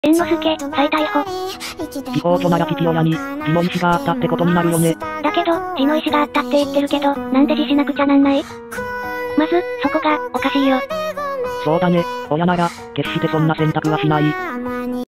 猿之助、再逮捕。 違法書なら父親に、字の意思があったってことになるよね。 だけど、字の意思があったって言ってるけど、なんで字しなくちゃなんない？まず、そこが、おかしいよ。 そうだね、親なら、決してそんな選択はしない。